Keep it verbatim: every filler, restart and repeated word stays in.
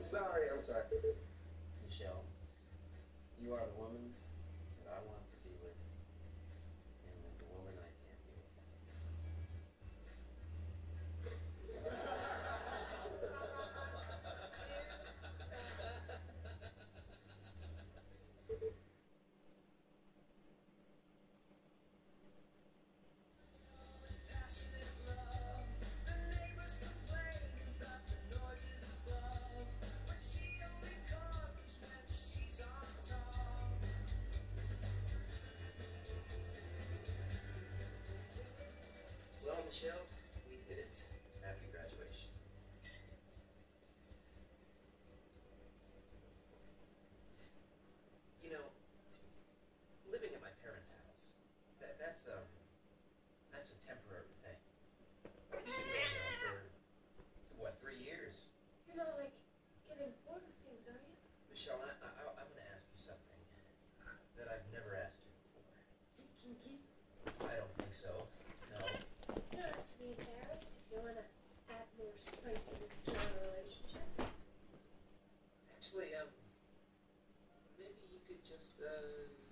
Sorry, I'm sorry. Michelle, you are the woman that I want to be with, and the woman I can't be with. Well, Michelle, we did it. Happy graduation. You know, living at my parents' house, that, that's, um, that's a temporary thing. You've been going on for, what, three years? You're not, like, getting bored with things, are you? Michelle, I, I, I'm going to ask you something that I've never asked you before. Is it kinky? I don't think so. No. You don't have to be embarrassed if you want to add more spiciness to our relationship. Actually, um, maybe you could just, uh,